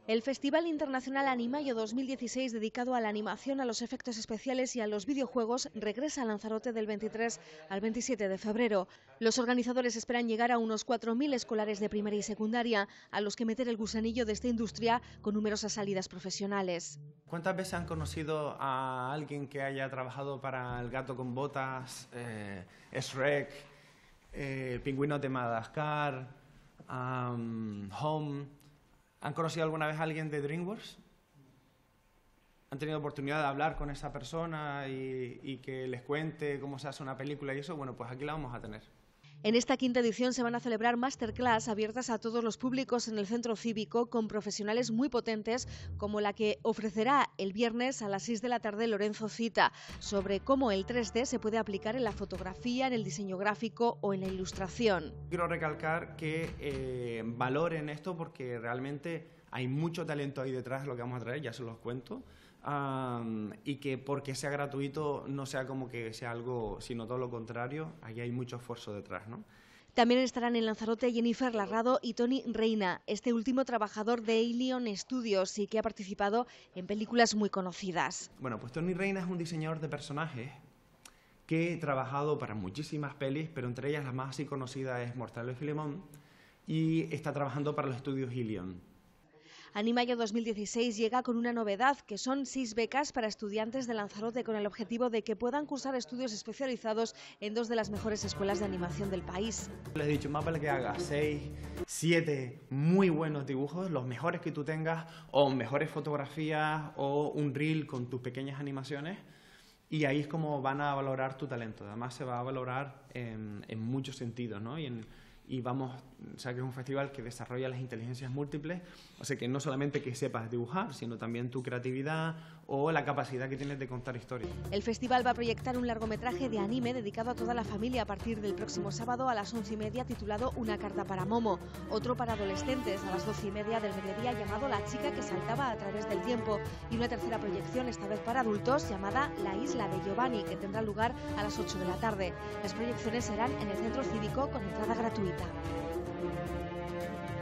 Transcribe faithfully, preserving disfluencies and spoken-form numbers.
El Festival Internacional Animayo dos mil dieciséis, dedicado a la animación, a los efectos especiales y a los videojuegos, regresa a Lanzarote del veintitrés al veintisiete de febrero. Los organizadores esperan llegar a unos cuatro mil escolares de primaria y secundaria, a los que meter el gusanillo de esta industria con numerosas salidas profesionales. ¿Cuántas veces han conocido a alguien que haya trabajado para El gato con botas, eh, Shrek, eh, Pingüinos de Madagascar, um, Home? ¿Han conocido alguna vez a alguien de DreamWorks? ¿Han tenido oportunidad de hablar con esa persona y, y que les cuente cómo se hace una película y eso? Bueno, pues aquí la vamos a tener. En esta quinta edición se van a celebrar masterclass abiertas a todos los públicos en el centro cívico con profesionales muy potentes, como la que ofrecerá el viernes a las seis de la tarde Lorenzo Cita, sobre cómo el tres D se puede aplicar en la fotografía, en el diseño gráfico o en la ilustración. Quiero recalcar que eh, valoren esto porque realmente hay mucho talento ahí detrás de lo que vamos a traer, ya se los cuento. Um, y que porque sea gratuito no sea como que sea algo, sino todo lo contrario, aquí hay mucho esfuerzo detrás, ¿no? También estarán en Lanzarote Jennifer Larrado y Tony Reina, este último trabajador de Alien Studios y que ha participado en películas muy conocidas. Bueno, pues Tony Reina es un diseñador de personajes que ha trabajado para muchísimas pelis, pero entre ellas la más así conocida es Mortadelo y Filemón, y está trabajando para los estudios Alien. Animayo dos mil dieciséis llega con una novedad, que son seis becas para estudiantes de Lanzarote con el objetivo de que puedan cursar estudios especializados en dos de las mejores escuelas de animación del país. Les he dicho, más vale que hagas seis, siete muy buenos dibujos, los mejores que tú tengas, o mejores fotografías, o un reel con tus pequeñas animaciones, y ahí es como van a valorar tu talento. Además se va a valorar en, en muchos sentidos, ¿no? Y en, Y vamos, o sea que es un festival que desarrolla las inteligencias múltiples, o sea que no solamente que sepas dibujar, sino también tu creatividad o la capacidad que tienes de contar historias. El festival va a proyectar un largometraje de anime dedicado a toda la familia a partir del próximo sábado a las once y media, titulado Una carta para Momo. Otro para adolescentes a las doce y media del mediodía, llamado La chica que saltaba a través del tiempo. Y una tercera proyección, esta vez para adultos, llamada La isla de Giovanni, que tendrá lugar a las ocho de la tarde. Las proyecciones serán en el centro cívico con entrada gratuita.